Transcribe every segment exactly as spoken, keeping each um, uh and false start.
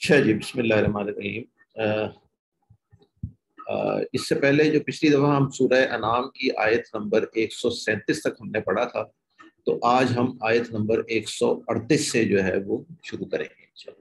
اچھا جی، بسم اللہ الرحمن الرحیم۔ اس سے پہلے جو پچھلی دفعہ ہم سورہ انعام کی آیت نمبر ایک سو سینتیس تک ہم نے پڑھا تھا، تو آج ہم آیت نمبر ایک سو اڑتیس سے جو ہے وہ شروع کریں گے انشاءاللہ۔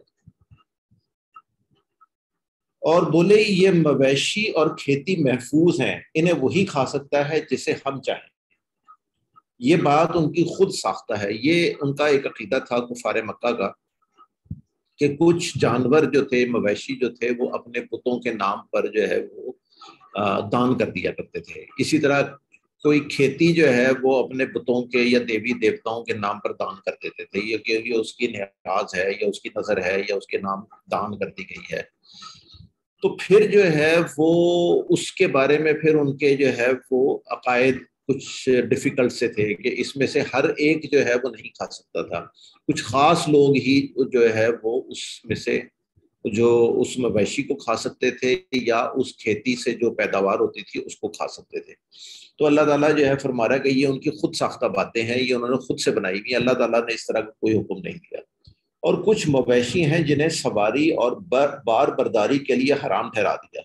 اور بولے یہ مویشی اور کھیتی محفوظ ہیں، انہیں وہی کھا سکتا ہے جسے ہم چاہیں۔ یہ بات ان کی خود ساختہ ہے، یہ ان کا ایک عقیدہ تھا کفار مکہ کا کہ کچھ جانور جو تھے، مویشی جو تھے، وہ اپنے بتوں کے نام پر جو ہے وہ دان کر دیا کرتے تھے۔ اسی طرح کوئی کھیتی جو ہے وہ اپنے بتوں کے یا دیوی دیوتاؤں کے نام پر دان کر دیتے تھے، یہ کہ یہ اس کی نیاز ہے یا اس کی نظر ہے یا اس کے نام دان کر دی گئی ہے۔ تو پھر جو ہے وہ اس کے بارے میں پھر ان کے جو ہے وہ عقائد کچھ ڈیفیکلٹ سے تھے کہ اس میں سے ہر ایک جو ہے وہ نہیں کھا سکتا تھا، کچھ خاص لوگ ہی جو ہے وہ اس میں سے جو اس مویشی کو کھا سکتے تھے یا اس کھیتی سے جو پیداوار ہوتی تھی اس کو کھا سکتے تھے۔ تو اللہ تعالیٰ جو ہے فرما رہا ہے کہ یہ ان کی خود ساختہ باتیں ہیں، یہ انہوں نے خود سے بنائی ہوئی، اللہ تعالیٰ نے اس طرح کا کوئی حکم نہیں دیا۔ اور کچھ مویشی ہیں جنہیں سواری اور بار برداری کے لیے حرام ٹھہرا دیا،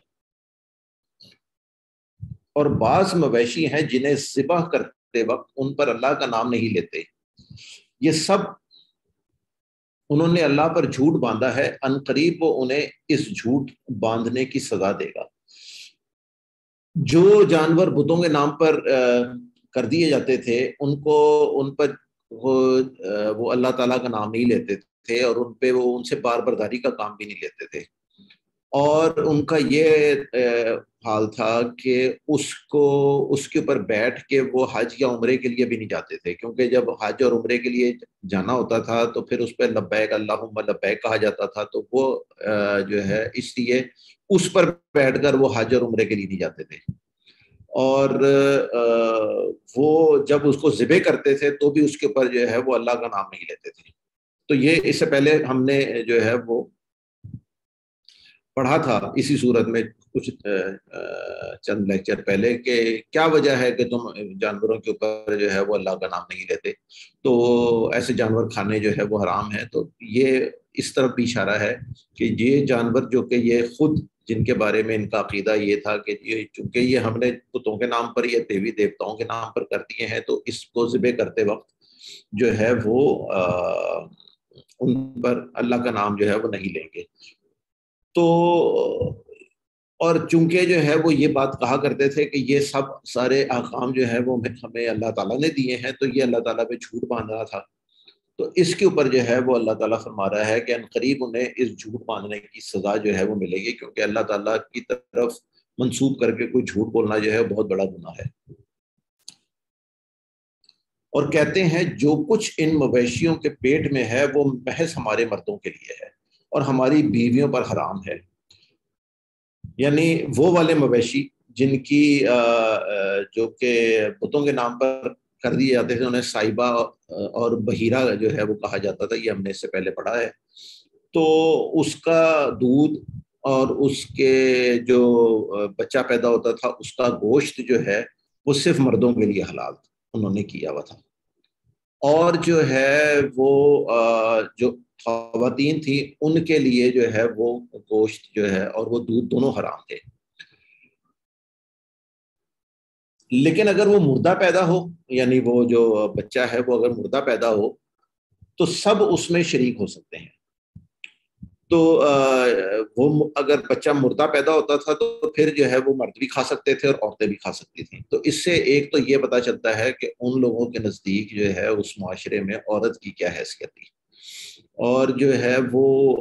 اور بعض مویشی ہیں جنہیں ذبح کرتے وقت ان پر اللہ کا نام نہیں لیتے، یہ سب انہوں نے اللہ پر جھوٹ باندھا ہے، ان قریب وہ انہیں اس جھوٹ باندھنے کی سزا دے گا۔ جو جانور بتوں کے نام پر کر دیے جاتے تھے ان کو ان پر وہ وہ اللہ تعالیٰ کا نام نہیں لیتے تھے، اور ان پہ وہ ان سے بار برداری کا کام بھی نہیں لیتے تھے، اور ان کا یہ حال تھا کہ اس کو اس کے اوپر بیٹھ کے وہ حج یا عمرے کے لیے بھی نہیں جاتے تھے، کیونکہ جب حج اور عمرے کے لیے جانا ہوتا تھا تو پھر اس پہ لبیک اللہم لبیک کہا جاتا تھا، تو وہ جو ہے اس لیے اس پر بیٹھ کر وہ حج اور عمرے کے لیے نہیں جاتے تھے۔ اور وہ جب اس کو ذبح کرتے تھے تو بھی اس کے اوپر جو ہے وہ اللہ کا نام نہیں لیتے تھے۔ تو یہ اس سے پہلے ہم نے جو ہے وہ پڑھا تھا اسی صورت میں کچھ چند لیکچر پہلے کہ کیا وجہ ہے کہ تم جانوروں کے اوپر جو ہے وہ اللہ کا نام نہیں لیتے، تو ایسے جانور کھانے جو ہے وہ حرام ہے۔ تو یہ اس طرف بھی اشارہ ہے کہ یہ جانور جو کہ یہ خود جن کے بارے میں ان کا عقیدہ یہ تھا کہ یہ چونکہ یہ ہم نے بتوں کے نام پر یا دیوی دیوتاؤں کے نام پر کر دیے ہیں، تو اس کو ذبح کرتے وقت جو ہے وہ ان پر اللہ کا نام جو ہے وہ نہیں لیں گے۔ تو اور چونکہ جو ہے وہ یہ بات کہا کرتے تھے کہ یہ سب سارے احکام جو ہے وہ ہمیں اللہ تعالیٰ نے دیے ہیں، تو یہ اللہ تعالیٰ پہ جھوٹ باندھ رہا تھا۔ تو اس کے اوپر جو ہے وہ اللہ تعالیٰ فرما رہا ہے کہ ان قریب انہیں اس جھوٹ باندھنے کی سزا جو ہے وہ ملے گی، کیونکہ اللہ تعالیٰ کی طرف منسوب کر کے کوئی جھوٹ بولنا جو ہے بہت بڑا گناہ ہے۔ اور کہتے ہیں جو کچھ ان مویشیوں کے پیٹ میں ہے وہ محض ہمارے مردوں کے لیے ہے اور ہماری بیویوں پر حرام ہے، یعنی وہ والے مویشی جن کی جو کہ بتوں کے نام پر کر دیے جاتے تھے، انہیں سائبہ اور بحیرہ جو ہے وہ کہا جاتا تھا، یہ ہم نے اس سے پہلے پڑھا ہے۔ تو اس کا دودھ اور اس کے جو بچہ پیدا ہوتا تھا اس کا گوشت جو ہے وہ صرف مردوں کے لیے حلال انہوں نے کیا ہوا تھا، اور جو ہے وہ جو خواتین تھیں ان کے لیے جو ہے وہ گوشت جو ہے اور وہ دودھ دونوں حرام تھے۔ لیکن اگر وہ مردہ پیدا ہو، یعنی وہ جو بچہ ہے وہ اگر مردہ پیدا ہو تو سب اس میں شریک ہو سکتے ہیں۔ تو وہ اگر بچہ مردہ پیدا ہوتا تھا تو پھر جو ہے وہ مرد بھی کھا سکتے تھے اور عورتیں بھی کھا سکتی تھیں۔ تو اس سے ایک تو یہ پتہ چلتا ہے کہ ان لوگوں کے نزدیک جو ہے اس معاشرے میں عورت کی کیا حیثیت تھی، اور جو ہے وہ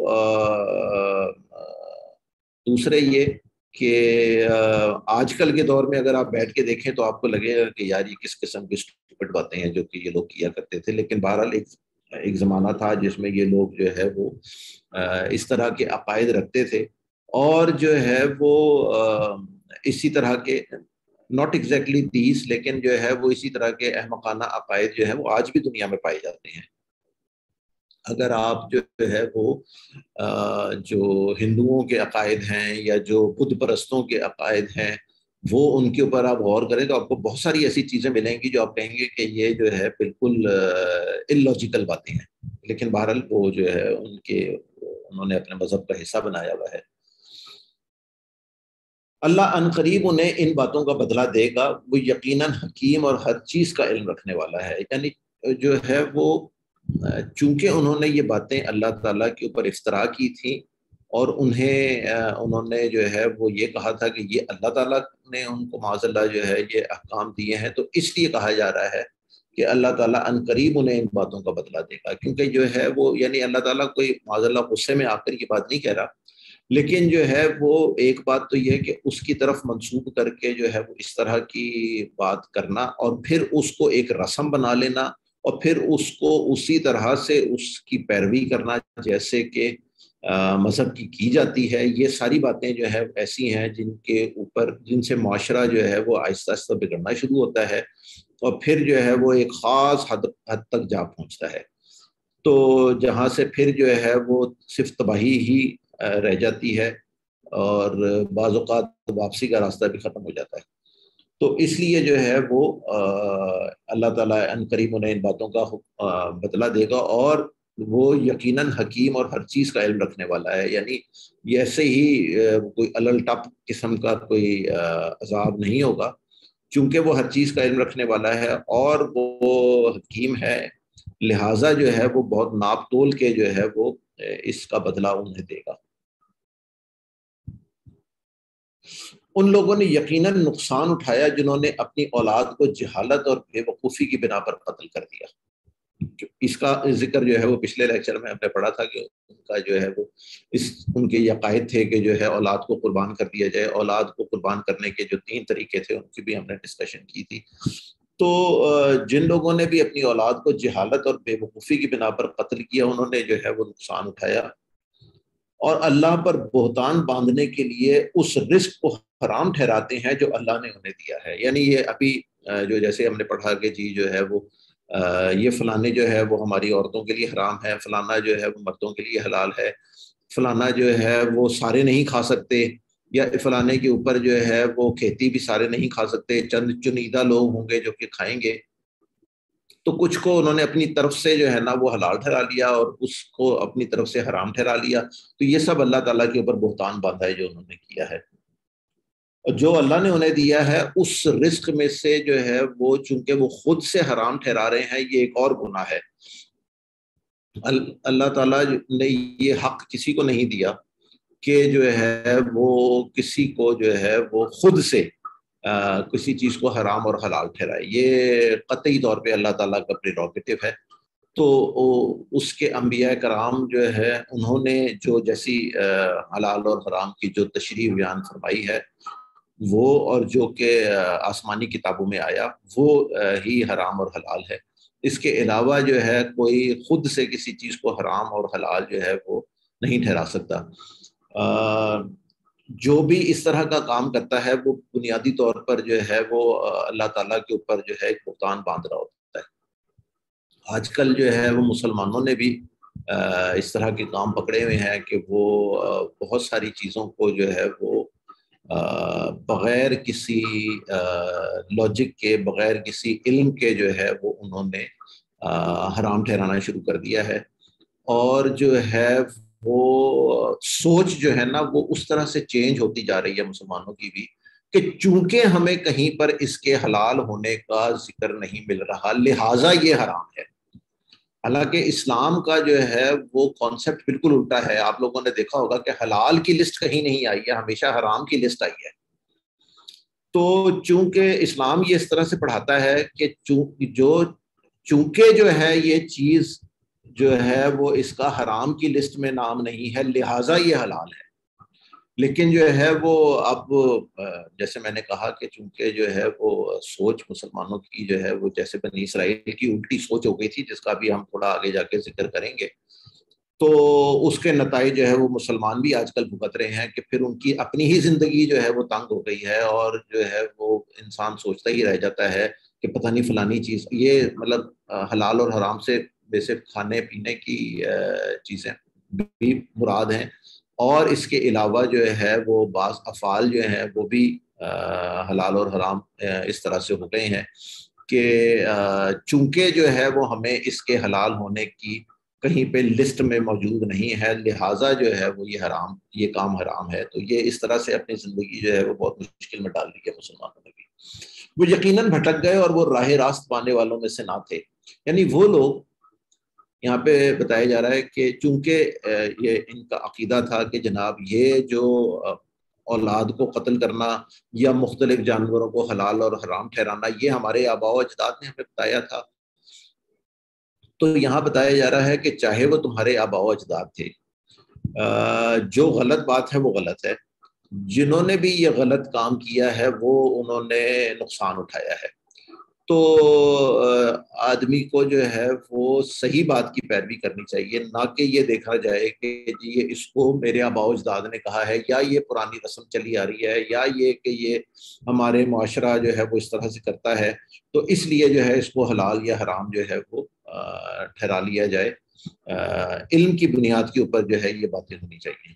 دوسرے یہ کہ آج کل کے دور میں اگر آپ بیٹھ کے دیکھیں تو آپ کو لگے گا کہ یار یہ کس قسم کی اسٹوپڈ باتیں ہیں جو کہ یہ لوگ کیا کرتے تھے، لیکن بہرحال ایک ایک زمانہ تھا جس میں یہ لوگ جو ہے وہ اس طرح کے عقائد رکھتے تھے، اور جو ہے وہ اسی طرح کے ناٹ ایگزیکٹلی دیس لیکن جو ہے وہ اسی طرح کے احمقانہ عقائد جو ہے وہ آج بھی دنیا میں پائے جاتے ہیں۔ اگر آپ جو ہے وہ جو ہندوؤں کے عقائد ہیں یا جو بدھ پرستوں کے عقائد ہیں وہ ان کے اوپر آپ غور کریں تو آپ کو بہت ساری ایسی چیزیں ملیں گی جو آپ کہیں گے کہ یہ جو ہے بالکل اللاجیکل باتیں ہیں، لیکن بہرحال وہ جو ہے ان کے انہوں نے اپنے مذہب کا حصہ بنایا ہوا ہے۔ اللہ ان قریب انہیں ان باتوں کا بدلہ دے گا، وہ یقیناً حکیم اور ہر چیز کا علم رکھنے والا ہے۔ یعنی جو ہے وہ چونکہ انہوں نے یہ باتیں اللہ تعالیٰ کے اوپر افترا کی تھیں اور انہیں انہوں نے جو ہے وہ یہ کہا تھا کہ یہ اللہ تعالیٰ نے ان کو معاذ اللہ جو ہے یہ احکام دیے ہیں، تو اس لیے کہا جا رہا ہے کہ اللہ تعالیٰ ان قریب انہیں ان باتوں کا بدلہ دے گا، کیونکہ جو ہے وہ یعنی اللہ تعالیٰ کوئی معاذ اللہ غصے میں آ کر یہ بات نہیں کہہ رہا، لیکن جو ہے وہ ایک بات تو یہ کہ اس کی طرف منسوب کر کے جو ہے وہ اس طرح کی بات کرنا اور پھر اس کو ایک رسم بنا لینا اور پھر اس کو اسی طرح سے اس کی پیروی کرنا جیسے کہ مذہب کی کی جاتی ہے، یہ ساری باتیں جو ہے ایسی ہیں جن کے اوپر جن سے معاشرہ جو ہے وہ آہستہ آہستہ بگڑنا شروع ہوتا ہے اور پھر جو ہے وہ ایک خاص حد حد تک جا پہنچتا ہے، تو جہاں سے پھر جو ہے وہ صرف تباہی ہی رہ جاتی ہے اور بعض اوقات واپسی کا راستہ بھی ختم ہو جاتا ہے۔ تو اس لیے جو ہے وہ اللہ تعالیٰ ان قریب انہیں ان باتوں کا بدلہ دے گا اور وہ یقیناً حکیم اور ہر چیز کا علم رکھنے والا ہے، یعنی یہ ایسے ہی کوئی الل ٹپ قسم کا کوئی عذاب نہیں ہوگا، چونکہ وہ ہر چیز کا علم رکھنے والا ہے اور وہ حکیم ہے، لہٰذا جو ہے وہ بہت ناپ تول کے جو ہے وہ اس کا بدلہ انہیں دے گا۔ ان لوگوں نے یقیناً نقصان اٹھایا جنہوں نے اپنی اولاد کو جہالت اور بے وقوفی کی بنا پر قتل کر دیا۔ اس کا ذکر جو ہے وہ پچھلے لیکچر میں ہم نے پڑھا تھا کہ ان کا جو ہے وہ اس ان کے یہ عقائد تھے کہ جو ہے اولاد کو قربان کر دیا جائے۔ اولاد کو قربان کرنے کے جو تین طریقے تھے ان کی بھی ہم نے ڈسکشن کی تھی۔ تو جن لوگوں نے بھی اپنی اولاد کو جہالت اور بے وقوفی کی بنا پر قتل کیا انہوں نے جو ہے وہ نقصان اٹھایا اور اللہ پر بہتان باندھنے کے لیے اس رزق کو حرام ٹھہراتے ہیں جو اللہ نے انہیں دیا ہے۔ یعنی یہ ابھی جو جیسے ہم نے پڑھا کہ جی جو ہے وہ یہ فلانے جو ہے وہ ہماری عورتوں کے لیے حرام ہے، فلانا جو ہے وہ مردوں کے لیے حلال ہے، فلانا جو ہے وہ سارے نہیں کھا سکتے، یا فلانے کے اوپر جو ہے وہ کھیتی بھی سارے نہیں کھا سکتے، چند چنیدہ لوگ ہوں گے جو کہ کھائیں گے، تو کچھ کو انہوں نے اپنی طرف سے جو ہے نا وہ حلال ٹھہرا لیا اور اس کو اپنی طرف سے حرام ٹھہرا لیا، تو یہ سب اللہ تعالیٰ کے اوپر بہتان باندھا ہے جو انہوں نے کیا ہے۔ اور جو اللہ نے انہیں دیا ہے اس رزق میں سے جو ہے وہ چونکہ وہ خود سے حرام ٹھہرا رہے ہیں، یہ ایک اور گناہ ہے۔ اللہ تعالیٰ نے یہ حق کسی کو نہیں دیا کہ جو ہے وہ کسی کو جو ہے وہ خود سے آ, کسی چیز کو حرام اور حلال ٹھہرائے، یہ قطعی طور پہ اللہ تعالیٰ کا پریروگیٹو ہے۔ تو اس کے انبیاء کرام جو ہے انہوں نے جو جیسی حلال اور حرام کی جو تشریح بیان فرمائی ہے وہ اور جو کہ آسمانی کتابوں میں آیا وہ ہی حرام اور حلال ہے، اس کے علاوہ جو ہے کوئی خود سے کسی چیز کو حرام اور حلال جو ہے وہ نہیں ٹھہرا سکتا۔ آ, جو بھی اس طرح کا کام کرتا ہے وہ بنیادی طور پر جو ہے وہ اللہ تعالیٰ کے اوپر جو ہے ایک بہتان باندھ رہا ہوتا ہے۔ آج کل جو ہے وہ مسلمانوں نے بھی اس طرح کے کام پکڑے ہوئے ہیں کہ وہ بہت ساری چیزوں کو جو ہے وہ بغیر کسی لاجک کے، بغیر کسی علم کے جو ہے وہ انہوں نے حرام ٹھہرانا شروع کر دیا ہے، اور جو ہے وہ سوچ جو ہے نا وہ اس طرح سے چینج ہوتی جا رہی ہے مسلمانوں کی بھی کہ چونکہ ہمیں کہیں پر اس کے حلال ہونے کا ذکر نہیں مل رہا لہٰذا یہ حرام ہے۔ حالانکہ اسلام کا جو ہے وہ کانسیپٹ بالکل الٹا ہے۔ آپ لوگوں نے دیکھا ہوگا کہ حلال کی لسٹ کہیں نہیں آئی ہے، ہمیشہ حرام کی لسٹ آئی ہے۔ تو چونکہ اسلام یہ اس طرح سے پڑھاتا ہے کہ جو چونکہ جو ہے یہ چیز جو ہے وہ اس کا حرام کی لسٹ میں نام نہیں ہے لہٰذا یہ حلال ہے، لیکن جو ہے وہ اب جیسے میں نے کہا کہ چونکہ جو ہے وہ سوچ مسلمانوں کی جو ہے وہ جیسے بنی اسرائیل کی الٹی سوچ ہو گئی تھی، جس کا بھی ہم تھوڑا آگے جا کے ذکر کریں گے، تو اس کے نتائج جو ہے وہ مسلمان بھی آج کل بھگت رہے ہیں کہ پھر ان کی اپنی ہی زندگی جو ہے وہ تنگ ہو گئی ہے اور جو ہے وہ انسان سوچتا ہی رہ جاتا ہے کہ پتہ نہیں فلانی چیز، یہ مطلب حلال اور حرام سے بیسک کھانے پینے کی چیزیں بھی مراد ہیں، اور اس کے علاوہ جو ہے وہ بعض افعال جو ہیں وہ بھی حلال اور حرام اس طرح سے ہو گئے ہیں کہ چونکہ جو ہے وہ ہمیں اس کے حلال ہونے کی کہیں پہ لسٹ میں موجود نہیں ہے، لہٰذا جو ہے وہ یہ حرام، یہ کام حرام ہے. تو یہ اس طرح سے اپنی زندگی جو ہے وہ بہت مشکل میں ڈال دی ہے مسلمانوں نے بھی. وہ یقیناً بھٹک گئے اور وہ راہ راست پانے والوں میں سے نہ تھے. یعنی وہ لوگ، یہاں پہ بتایا جا رہا ہے کہ چونکہ یہ ان کا عقیدہ تھا کہ جناب یہ جو اولاد کو قتل کرنا یا مختلف جانوروں کو حلال اور حرام ٹھہرانا یہ ہمارے آباء و اجداد نے ہمیں بتایا تھا. تو یہاں بتایا جا رہا ہے کہ چاہے وہ تمہارے آباء و اجداد تھے، جو غلط بات ہے وہ غلط ہے. جنہوں نے بھی یہ غلط کام کیا ہے وہ انہوں نے نقصان اٹھایا ہے. تو آدمی کو جو ہے وہ صحیح بات کی پیروی کرنی چاہیے، نہ کہ یہ دیکھا جائے کہ جی یہ اس کو میرے آباء و اجداد نے کہا ہے، یا یہ پرانی رسم چلی آ رہی ہے، یا یہ کہ یہ ہمارے معاشرہ جو ہے وہ اس طرح سے کرتا ہے تو اس لیے جو ہے اس کو حلال یا حرام جو ہے وہ ٹھہرا لیا جائے. علم کی بنیاد کے اوپر جو ہے یہ باتیں ہونی چاہیے.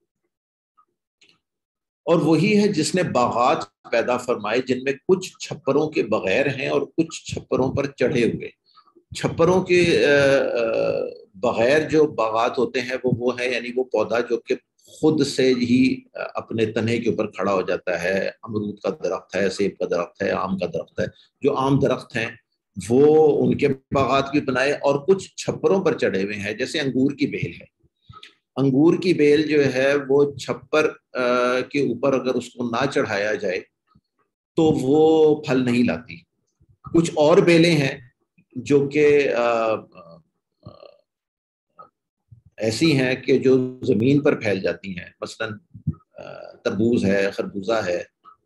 اور وہی ہے جس نے باغات پیدا فرمائے جن میں کچھ چھپروں کے بغیر ہیں اور کچھ چھپروں پر چڑھے ہوئے. چھپروں کے بغیر جو باغات ہوتے ہیں وہ وہ ہے یعنی وہ پودا جو کہ خود سے ہی اپنے تنے کے اوپر کھڑا ہو جاتا ہے. امرود کا درخت ہے، سیب کا درخت ہے، آم کا درخت ہے. جو عام درخت ہیں وہ ان کے باغات بھی بنائے، اور کچھ چھپروں پر چڑھے ہوئے ہیں جیسے انگور کی بیل ہے. انگور کی بیل جو ہے وہ چھپر کے اوپر اگر اس کو نہ چڑھایا جائے تو وہ پھل نہیں لاتی. کچھ اور بیلیں ہیں جو کہ ایسی ہیں کہ جو زمین پر پھیل جاتی ہیں، مثلا تربوز ہے، خربوزہ ہے.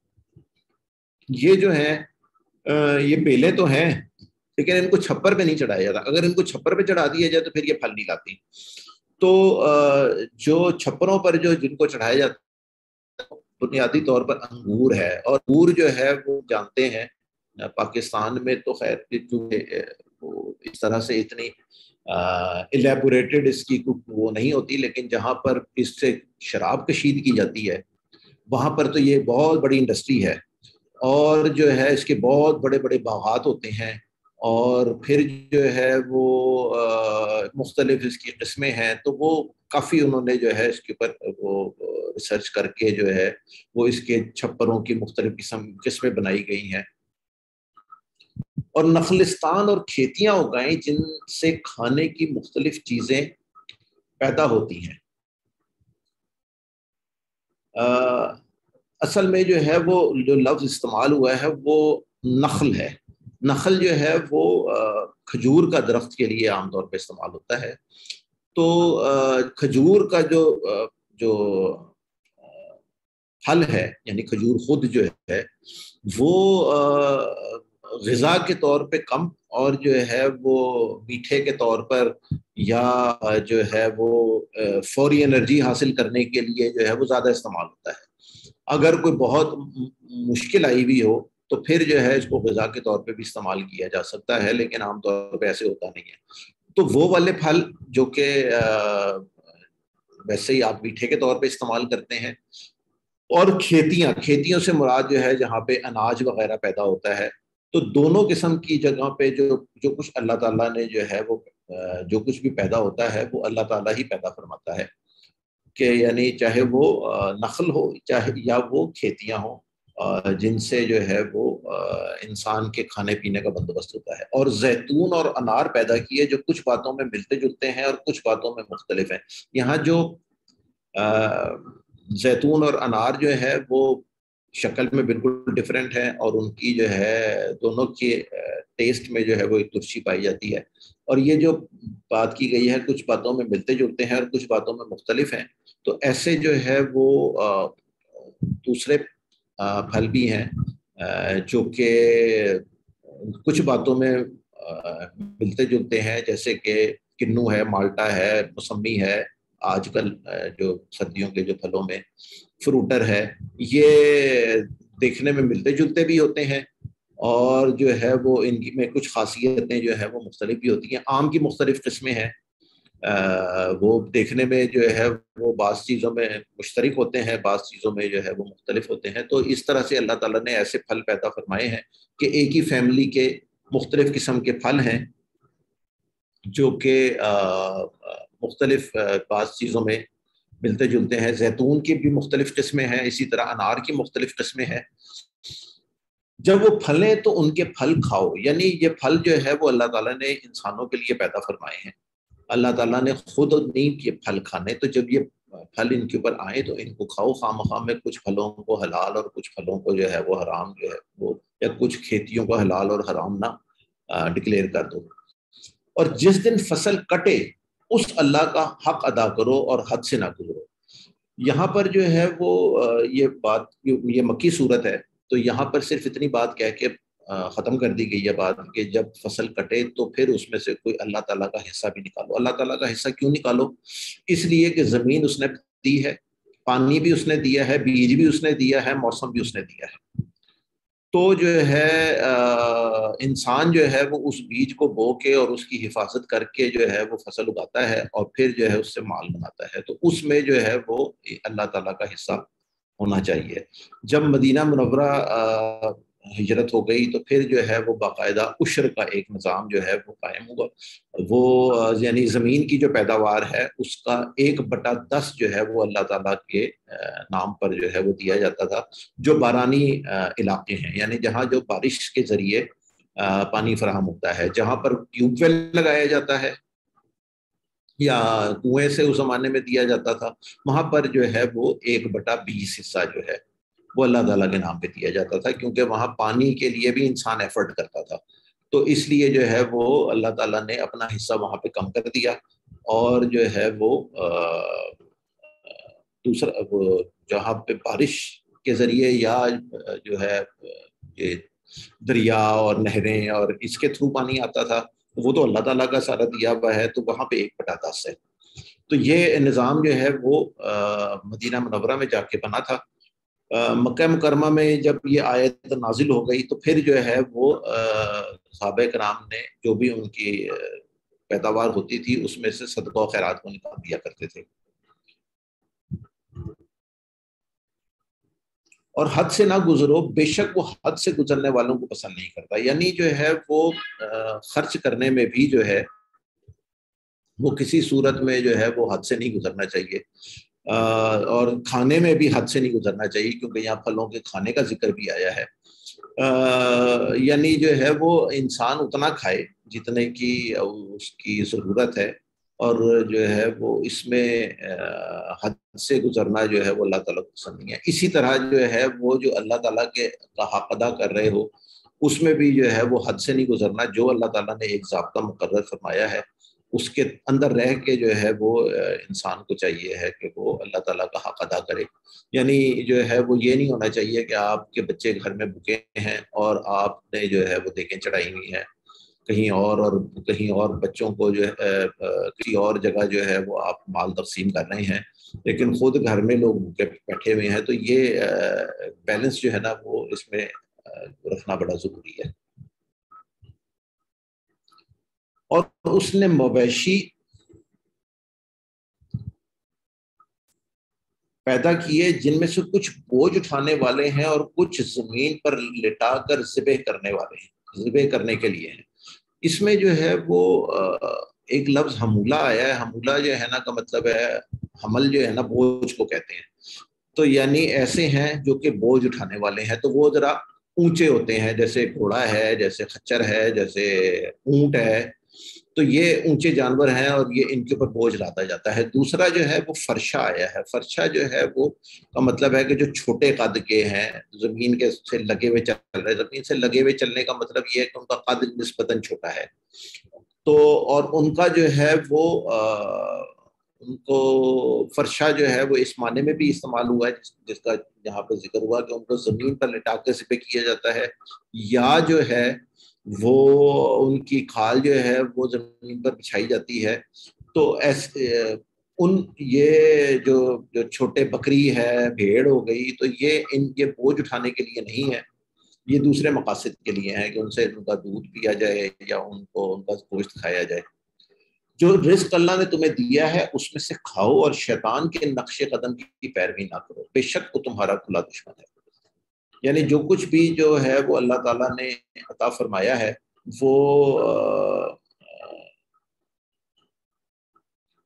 یہ جو ہیں یہ بیلیں تو ہیں لیکن ان کو چھپر پہ نہیں چڑھایا جاتا. اگر ان کو چھپر پہ چڑھا دیا جائے تو پھر یہ پھل نہیں لاتی. تو جو چھپروں پر جو جن کو چڑھایا جاتا ہے بنیادی طور پر انگور ہے. اور انگور جو ہے وہ جانتے ہیں پاکستان میں تو خیر وہ اس طرح سے اتنی الیبوریٹڈ اس کی وہ نہیں ہوتی، لیکن جہاں پر اس سے شراب کشید کی جاتی ہے وہاں پر تو یہ بہت بڑی انڈسٹری ہے، اور جو ہے اس کے بہت بڑے بڑے باغات ہوتے ہیں. اور پھر جو ہے وہ مختلف اس کی قسمیں ہیں. تو وہ کافی انہوں نے جو ہے اس کے اوپر وہ ریسرچ کر کے جو ہے وہ اس کے چھپروں کی مختلف قسم قسمیں بنائی گئی ہیں. اور نخلستان اور کھیتیاں اگائیں جن سے کھانے کی مختلف چیزیں پیدا ہوتی ہیں. اصل میں جو ہے وہ جو لفظ استعمال ہوا ہے وہ نخل ہے. نخل جو ہے وہ کھجور کا درخت کے لیے عام طور پہ استعمال ہوتا ہے. تو کھجور کا جو جو پھل ہے یعنی کھجور خود جو ہے وہ غذا کے طور پہ کم، اور جو ہے وہ میٹھے کے طور پر یا جو ہے وہ فوری انرجی حاصل کرنے کے لیے جو ہے وہ زیادہ استعمال ہوتا ہے. اگر کوئی بہت مشکل آئی ہوئی ہو تو پھر جو ہے اس کو غذا کے طور پہ بھی استعمال کیا جا سکتا ہے، لیکن عام طور پہ ایسے ہوتا نہیں ہے. تو وہ والے پھل جو کہ ویسے ہی آپ میٹھے کے طور پہ استعمال کرتے ہیں. اور کھیتیاں، کھیتیوں سے مراد جو ہے جہاں پہ اناج وغیرہ پیدا ہوتا ہے. تو دونوں قسم کی جگہ پہ جو جو کچھ اللہ تعالیٰ نے جو ہے وہ جو کچھ بھی پیدا ہوتا ہے وہ اللہ تعالیٰ ہی پیدا فرماتا ہے، کہ یعنی چاہے وہ نخل ہو چاہے یا وہ کھیتیاں ہوں جن سے جو ہے وہ انسان کے کھانے پینے کا بندوبست ہوتا ہے. اور زیتون اور انار پیدا کیے جو کچھ باتوں میں ملتے جلتے ہیں اور کچھ باتوں میں مختلف ہیں. یہاں جو زیتون اور انار جو ہے وہ شکل میں بالکل ڈفرینٹ ہیں، اور ان کی جو ہے دونوں کے ٹیسٹ میں جو ہے وہ ایک ترشی پائی جاتی ہے. اور یہ جو بات کی گئی ہے کچھ باتوں میں ملتے جلتے ہیں اور کچھ باتوں میں مختلف ہیں، تو ایسے جو ہے وہ دوسرے پھل بھی ہیں جو کہ کچھ باتوں میں ملتے جلتے ہیں، جیسے کہ کنو ہے، مالٹا ہے، موسمی ہے، آج کل جو سردیوں کے جو پھلوں میں فروٹر ہے. یہ دیکھنے میں ملتے جلتے بھی ہوتے ہیں اور جو ہے وہ ان کی میں کچھ خاصیتیں جو ہے وہ مختلف بھی ہوتی ہیں. آم کی مختلف قسمیں ہیں، وہ دیکھنے میں جو ہے وہ بعض چیزوں میں مشترک ہوتے ہیں، بعض چیزوں میں جو ہے وہ مختلف ہوتے ہیں. تو اس طرح سے اللہ تعالیٰ نے ایسے پھل پیدا فرمائے ہیں کہ ایک ہی فیملی کے مختلف قسم کے پھل ہیں جو کہ مختلف بعض چیزوں میں ملتے جلتے ہیں. زیتون کی بھی مختلف قسمیں ہیں، اسی طرح انار کی مختلف قسمیں ہیں. جب وہ پھلیں تو ان کے پھل کھاؤ، یعنی یہ پھل جو ہے وہ اللہ تعالیٰ نے انسانوں کے لیے پیدا فرمائے ہیں. اللہ تعالیٰ نے خود نہیں کیے پھل کھانے، تو جب یہ پھل ان کے اوپر آئے تو ان کو کھاؤ. خواہ مخواہ میں کچھ پھلوں کو حلال اور کچھ پھلوں کو جو ہے وہ حرام جو ہے وہ، یا کچھ کھیتیوں کو حلال اور حرام نہ ڈکلیئر کر دو. اور جس دن فصل کٹے اس اللہ کا حق ادا کرو اور حد سے نہ گزرو. یہاں پر جو ہے وہ یہ بات، یہ مکی صورت ہے، تو یہاں پر صرف اتنی بات کہہ کے ختم کر دی گئی ہے بات کہ جب فصل کٹے تو پھر اس میں سے کوئی اللہ تعالیٰ کا حصہ بھی نکالو. اللہ تعالیٰ کا حصہ کیوں نکالو؟ اس لیے کہ زمین اس نے دی ہے، پانی بھی اس نے دیا ہے، بیج بھی اس نے دیا ہے، موسم بھی اس نے دیا ہے. تو جو ہے انسان جو ہے وہ اس بیج کو بو کے اور اس کی حفاظت کر کے جو ہے وہ فصل اگاتا ہے اور پھر جو ہے اس سے مال بناتا ہے. تو اس میں جو ہے وہ اللہ تعالیٰ کا حصہ ہونا چاہیے. جب مدینہ منورہ ہجرت ہو گئی تو پھر جو ہے وہ باقاعدہ عشر کا ایک نظام جو ہے وہ قائم ہوا. وہ یعنی زمین کی جو پیداوار ہے اس کا ایک بٹا دس جو ہے وہ اللہ تعالیٰ کے نام پر جو ہے وہ دیا جاتا تھا. جو بارانی علاقے ہیں، یعنی جہاں جو بارش کے ذریعے پانی فراہم ہوتا ہے، جہاں پر ٹیوب ویل لگایا جاتا ہے یا کنویں سے اس زمانے میں دیا جاتا تھا، وہاں پر جو ہے وہ ایک بٹا بیس حصہ جو ہے وہ اللہ تعالیٰ کے نام پہ دیا جاتا تھا، کیونکہ وہاں پانی کے لیے بھی انسان ایفرٹ کرتا تھا. تو اس لیے جو ہے وہ اللہ تعالیٰ نے اپنا حصہ وہاں پہ کم کر دیا، اور جو ہے وہ دوسرا وہ جہاں پہ بارش کے ذریعے یا جو ہے یہ دریا اور نہریں اور اس کے تھرو پانی آتا تھا، وہ تو اللہ تعالیٰ کا سارا دیا ہوا ہے، تو وہاں پہ ایک بٹا دس ہے. تو یہ نظام جو ہے وہ مدینہ منورہ میں جا کے بنا تھا. مکہ مکرمہ میں جب یہ آیت نازل ہو گئی تو پھر جو ہے وہ صحابہ کرام نے جو بھی ان کی پیداوار ہوتی تھی اس میں سے صدقہ و خیرات کو نکال دیا کرتے تھے. اور حد سے نہ گزرو، بے شک وہ حد سے گزرنے والوں کو پسند نہیں کرتا. یعنی جو ہے وہ خرچ کرنے میں بھی جو ہے وہ کسی صورت میں جو ہے وہ حد سے نہیں گزرنا چاہیے، اور کھانے میں بھی حد سے نہیں گزرنا چاہیے، کیونکہ یہاں پھلوں کے کھانے کا ذکر بھی آیا ہے. یعنی جو ہے وہ انسان اتنا کھائے جتنے کی اس کی ضرورت ہے، اور جو ہے وہ اس میں حد سے گزرنا جو ہے وہ اللہ تعالیٰ کو پسند نہیں ہے. اسی طرح جو ہے وہ جو اللہ تعالیٰ کے حق ادا کر رہے ہو اس میں بھی جو ہے وہ حد سے نہیں گزرنا. جو اللہ تعالیٰ نے ایک ضابطہ مقرر فرمایا ہے اس کے اندر رہ کے جو ہے وہ انسان کو چاہیے ہے کہ وہ اللہ تعالیٰ کا حق ادا کرے. یعنی جو ہے وہ یہ نہیں ہونا چاہیے کہ آپ کے بچے گھر میں بھوکے ہیں اور آپ نے جو ہے وہ دیگیں چڑھائی ہوئی ہیں کہیں اور اور کہیں اور بچوں کو جو ہے کسی اور جگہ جو ہے وہ آپ مال تقسیم کر رہے ہیں، لیکن خود گھر میں لوگ بھوکے بیٹھے ہوئے ہیں. تو یہ بیلنس جو ہے نا وہ اس میں رکھنا بڑا ضروری ہے. اور اس نے مویشی پیدا کیے جن میں سے کچھ بوجھ اٹھانے والے ہیں اور کچھ زمین پر لٹا کر ذبح کرنے والے ہیں، ذبح کرنے کے لیے ہیں. اس میں جو ہے وہ ایک لفظ حمولہ آیا ہے. حمولہ جو ہے نا کا مطلب ہے حمل جو ہے نا بوجھ کو کہتے ہیں. تو یعنی ایسے ہیں جو کہ بوجھ اٹھانے والے ہیں، تو وہ ذرا اونچے ہوتے ہیں، جیسے گھوڑا ہے، جیسے خچر ہے، جیسے اونٹ ہے. تو یہ اونچے جانور ہیں اور یہ ان کے اوپر بوجھ لاتا جاتا ہے. دوسرا جو ہے وہ فرشہ آیا ہے. فرشہ جو ہے وہ کا مطلب ہے کہ جو چھوٹے قد کے ہیں، زمین کے سے لگے ہوئے چل رہے. زمین سے لگے ہوئے چلنے کا مطلب یہ ہے کہ ان کا قد نسبتاً چھوٹا ہے. تو اور ان کا جو ہے وہ ان کو فرشہ جو ہے وہ اس معنی میں بھی استعمال ہوا ہے جس کا یہاں پہ ذکر ہوا کہ ان کو زمین پر لٹا کے ذبح کیا جاتا ہے، یا جو ہے وہ ان کی کھال جو ہے وہ زمین پر بچھائی جاتی ہے. تو ایسے ان یہ جو جو چھوٹے بکری ہے، بھیڑ ہو گئی، تو یہ ان کے بوجھ اٹھانے کے لیے نہیں ہے، یہ دوسرے مقاصد کے لیے ہیں کہ ان سے ان کا دودھ پیا جائے یا ان کو ان کا گوشت کھایا جائے. جو رزق اللہ نے تمہیں دیا ہے اس میں سے کھاؤ اور شیطان کے نقش قدم کی پیروی نہ کرو، بے شک وہ تمہارا کھلا دشمن ہے. یعنی جو کچھ بھی جو ہے وہ اللہ تعالیٰ نے عطا فرمایا ہے وہ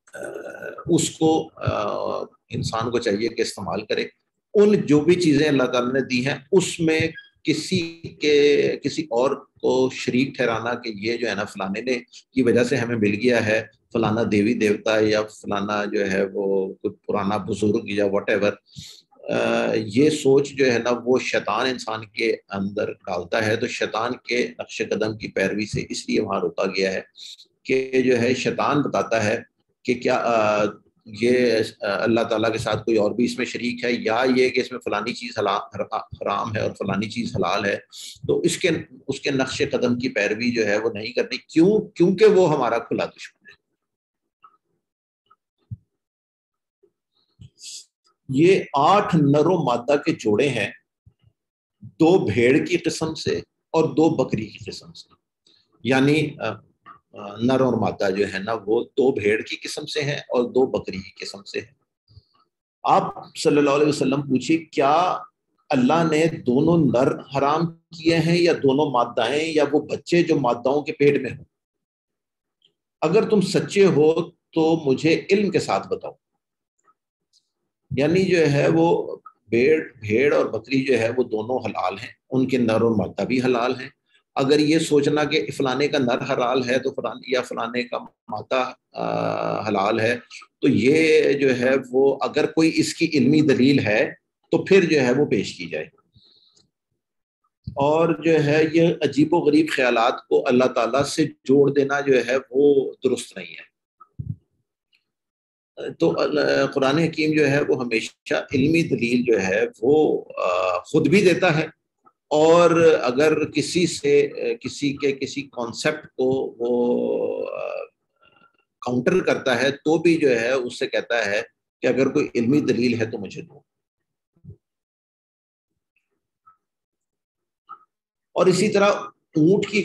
اس کو انسان کو چاہیے کہ استعمال کرے. ان جو بھی چیزیں اللہ تعالیٰ نے دی ہیں اس میں کسی کے کسی اور کو شریک ٹھہرانا کہ یہ جو ہے نا فلانے نے کی وجہ سے ہمیں مل گیا ہے، فلانا دیوی دیوتا یا فلانا جو ہے وہ کوئی پرانا بزرگ یا واٹ ایور، یہ سوچ جو ہے نا وہ شیطان انسان کے اندر ڈالتا ہے. تو شیطان کے نقش قدم کی پیروی سے اس لیے وہاں روکا گیا ہے کہ جو ہے شیطان بتاتا ہے کہ کیا یہ اللہ تعالیٰ کے ساتھ کوئی اور بھی اس میں شریک ہے، یا یہ کہ اس میں فلانی چیز حرام ہے اور فلانی چیز حلال ہے. تو اس کے اس کے نقش قدم کی پیروی جو ہے وہ نہیں کرنی. کیوں؟ کیونکہ وہ ہمارا کھلا دشمن ہے. یہ آٹھ نر و مادہ کے جوڑے ہیں، دو بھیڑ کی قسم سے اور دو بکری کی قسم سے. یعنی نر اور مادہ جو ہے نا وہ دو بھیڑ کی قسم سے ہیں اور دو بکری کی قسم سے ہیں. آپ صلی اللہ علیہ وسلم پوچھیے کیا اللہ نے دونوں نر حرام کیے ہیں یا دونوں مادائیں یا وہ بچے جو ماداؤں کے پیٹ میں ہوں؟ اگر تم سچے ہو تو مجھے علم کے ساتھ بتاؤ. یعنی جو ہے وہ بھیڑ بھیڑ اور بکری جو ہے وہ دونوں حلال ہیں، ان کے نر اور مادہ بھی حلال ہیں. اگر یہ سوچنا کہ فلانے کا نر حلال ہے تو فلانے یا فلانے کا مادہ حلال ہے، تو یہ جو ہے وہ اگر کوئی اس کی علمی دلیل ہے تو پھر جو ہے وہ پیش کی جائے. اور جو ہے یہ عجیب و غریب خیالات کو اللہ تعالیٰ سے جوڑ دینا جو ہے وہ درست نہیں ہے. تو قرآن حکیم جو ہے وہ ہمیشہ علمی دلیل جو ہے وہ خود بھی دیتا ہے، اور اگر کسی سے کسی کے کسی کانسیپٹ کو وہ کاؤنٹر کرتا ہے تو بھی جو ہے اس سے کہتا ہے کہ اگر کوئی علمی دلیل ہے تو مجھے دو. اور اسی طرح اونٹ کی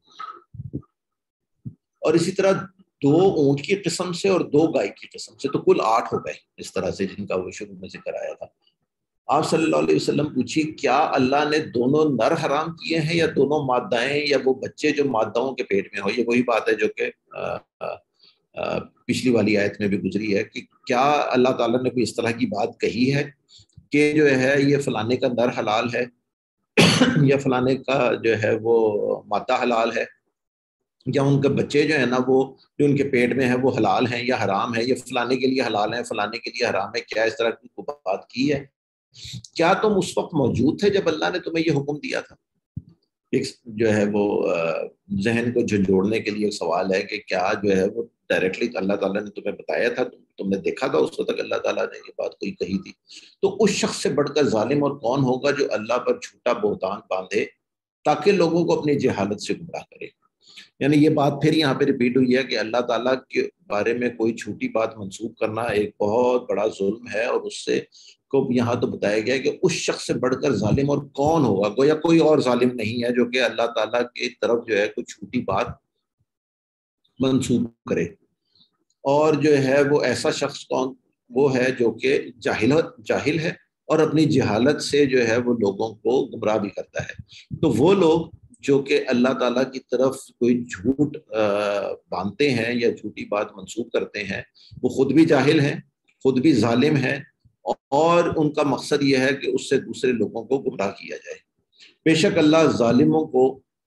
اور اسی طرح دو اونٹ کی قسم سے اور دو گائے کی قسم سے، تو کل آٹھ ہو گئے اس طرح سے جن کا وہ شروع میں ذکر آیا تھا. آپ صلی اللہ علیہ وسلم پوچھیے کیا اللہ نے دونوں نر حرام کیے ہیں یا دونوں مادائیں یا وہ بچے جو ماداؤں کے پیٹ میں ہو؟ یہ وہی بات ہے جو کہ آ, آ, آ, پچھلی والی آیت میں بھی گزری ہے کہ کیا اللہ تعالیٰ نے کوئی اس طرح کی بات کہی ہے کہ جو ہے یہ فلانے کا نر حلال ہے یا فلانے کا جو ہے وہ مادہ حلال ہے، یا ان کے بچے جو ہیں نا وہ جو ان کے پیٹ میں ہیں وہ حلال ہیں یا حرام ہے، یا فلانے کے لیے حلال ہیں فلانے کے لیے حرام ہے؟ کیا اس طرح کی بات کی ہے؟ کیا تم اس وقت موجود تھے جب اللہ نے تمہیں یہ حکم دیا تھا؟ ایک جو ہے وہ ذہن کو جھنجھوڑنے کے لیے سوال ہے کہ کیا جو ہے وہ ڈائریکٹلی اللہ تعالیٰ نے تمہیں بتایا تھا، تم نے دیکھا تھا اس وقت تک اللہ تعالیٰ نے یہ بات کوئی کہی تھی؟ تو اس شخص سے بڑھ کر ظالم اور کون ہوگا جو اللہ پر جھوٹا بہتان باندھے تاکہ لوگوں کو اپنی جہالت سے گمراہ کرے. یعنی یہ بات پھر یہاں پہ ریپیٹ ہوئی ہے کہ اللہ تعالیٰ کے بارے میں کوئی جھوٹی بات منسوب کرنا ایک بہت بڑا ظلم ہے، اور اس سے کو یہاں تو بتایا گیا کہ اس شخص سے بڑھ کر ظالم اور کون ہوگا. گویا کوئی اور ظالم نہیں ہے جو کہ اللہ تعالیٰ کی طرف جو ہے کوئی جھوٹی بات منسوب کرے. اور جو ہے وہ ایسا شخص کون وہ ہے جو کہ جاہل جاہل ہے اور اپنی جہالت سے جو ہے وہ لوگوں کو گمراہ بھی کرتا ہے. تو وہ لوگ جو کہ اللہ تعالیٰ کی طرف کوئی جھوٹ باندھتے ہیں یا جھوٹی بات منسوب کرتے ہیں، وہ خود بھی جاہل ہیں، خود بھی ظالم ہیں، اور ان کا مقصد یہ ہے کہ اس سے دوسرے لوگوں کو گمراہ کیا جائے. بے شک اللہ ظالموں کو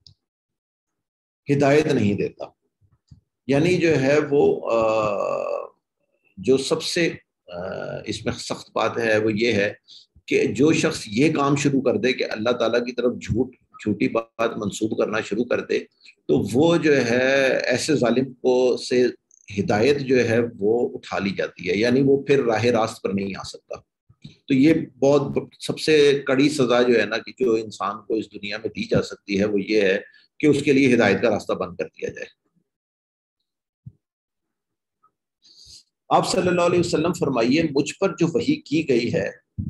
ہدایت نہیں دیتا. یعنی جو ہے وہ جو سب سے اس میں سخت بات ہے وہ یہ ہے کہ جو شخص یہ کام شروع کر دے کہ اللہ تعالیٰ کی طرف جھوٹ جھوٹی بات منسوب کرنا شروع کر دے، تو وہ جو ہے ایسے ظالم کو سے ہدایت جو ہے وہ اٹھا لی جاتی ہے، یعنی وہ پھر راہ راست پر نہیں آ سکتا. تو یہ بہت سب سے کڑی سزا جو ہے نا کہ جو انسان کو اس دنیا میں دی جا سکتی ہے وہ یہ ہے کہ اس کے لیے ہدایت کا راستہ بند کر دیا جائے. آپ صلی اللہ علیہ وسلم فرمائیے مجھ پر جو وحی کی گئی ہے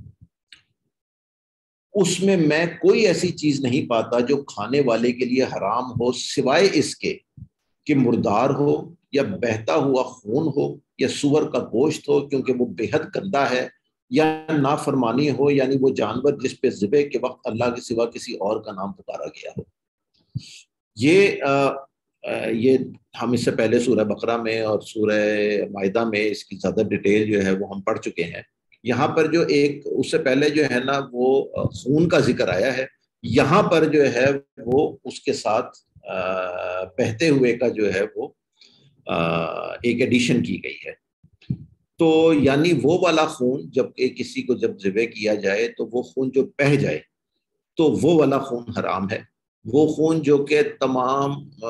اس میں میں کوئی ایسی چیز نہیں پاتا جو کھانے والے کے لیے حرام ہو سوائے اس کے کہ مردار ہو یا بہتا ہوا خون ہو یا سور کا گوشت ہو کیونکہ وہ بے حد گندا ہے، یا نافرمانی ہو یعنی وہ جانور جس پہ ذبح کے وقت اللہ کے سوا کسی اور کا نام پکارا گیا ہو. یہ آ یہ ہم اس سے پہلے سورہ بقرہ میں اور سورہ مائدہ میں اس کی زیادہ ڈیٹیل جو ہے وہ ہم پڑھ چکے ہیں. یہاں پر جو ایک اس سے پہلے جو ہے نا وہ خون کا ذکر آیا ہے, یہاں پر جو ہے وہ اس کے ساتھ بہتے ہوئے کا جو ہے وہ ایک ایڈیشن کی گئی ہے. تو یعنی وہ والا خون جب کہ کسی کو جب ذبح کیا جائے تو وہ خون جو بہہ جائے تو وہ والا خون حرام ہے. وہ خون جو کہ تمام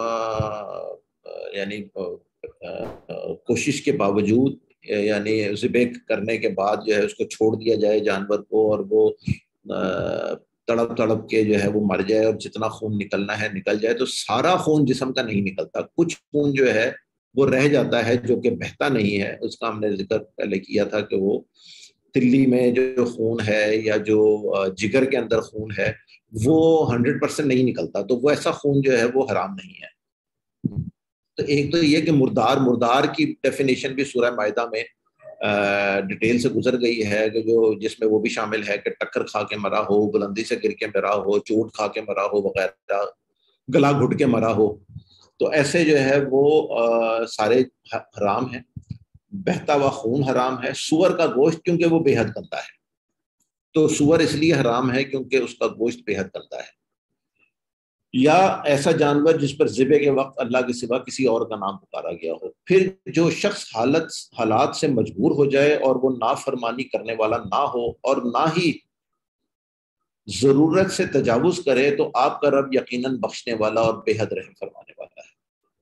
یعنی کوشش کے باوجود یعنی ذبح کرنے کے بعد جو ہے اس کو چھوڑ دیا جائے جانور کو, اور وہ تڑپ تڑپ کے جو ہے وہ مر جائے اور جتنا خون نکلنا ہے نکل جائے, تو سارا خون جسم کا نہیں نکلتا, کچھ خون جو ہے وہ رہ جاتا ہے جو کہ بہتا نہیں ہے. اس کا ہم نے ذکر پہلے کیا تھا کہ وہ تلی میں جو خون ہے یا جو جگر کے اندر خون ہے وہ ہنڈریڈ پرسینٹ نہیں نکلتا, تو وہ ایسا خون جو ہے وہ حرام نہیں ہے. تو ایک تو یہ کہ مردار مردار کی ڈیفینیشن بھی سورہ مائدہ میں ڈیٹیل سے گزر گئی ہے, کہ جو جس میں وہ بھی شامل ہے کہ ٹکر کھا کے مرا ہو, بلندی سے گر کے مرا ہو, چوٹ کھا کے مرا ہو وغیرہ, گلا گھٹ کے مرا ہو, تو ایسے جو ہے وہ سارے حرام ہیں. بہتا ہوا خون حرام ہے. سور کا گوشت کیونکہ وہ بے حد گندا ہے, تو سور اس لیے حرام ہے کیونکہ اس کا گوشت بے حد گندا ہے. یا ایسا جانور جس پر ذبح کے وقت اللہ کے سوا کسی اور کا نام پکارا گیا ہو. پھر جو شخص حالت حالات سے مجبور ہو جائے اور وہ نافرمانی کرنے والا نہ ہو اور نہ ہی ضرورت سے تجاوز کرے, تو آپ کا رب یقیناً بخشنے والا اور بے حد رحم فرمانے والا ہے.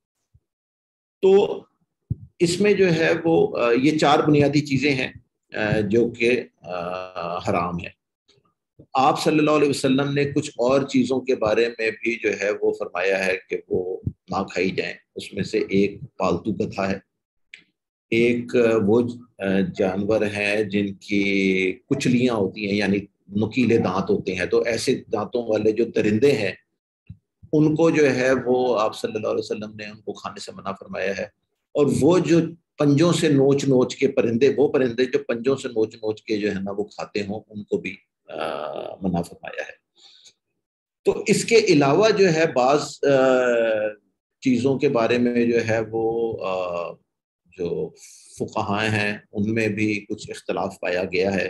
تو اس میں جو ہے وہ یہ چار بنیادی چیزیں ہیں جو کہ حرام ہیں. آپ صلی اللہ علیہ وسلم نے کچھ اور چیزوں کے بارے میں بھی جو ہے وہ فرمایا ہے کہ وہ نہ کھائی جائیں. اس میں سے ایک پالتو گدھا ہے, ایک وہ جانور ہیں جن کی کچلیاں ہوتی ہیں یعنی نکیلے دانت ہوتے ہیں, تو ایسے دانتوں والے جو درندے ہیں ان کو جو ہے وہ آپ صلی اللہ علیہ وسلم نے ان کو کھانے سے منع فرمایا ہے. اور وہ جو پنجوں سے نوچ نوچ کے پرندے, وہ پرندے جو پنجوں سے نوچ نوچ کے جو ہے نا وہ کھاتے ہوں, ان کو بھی منع فرمایا ہے. تو اس کے علاوہ جو ہے بعض چیزوں کے بارے میں جو ہے وہ جو فقہاء ہیں ان میں بھی کچھ اختلاف پایا گیا ہے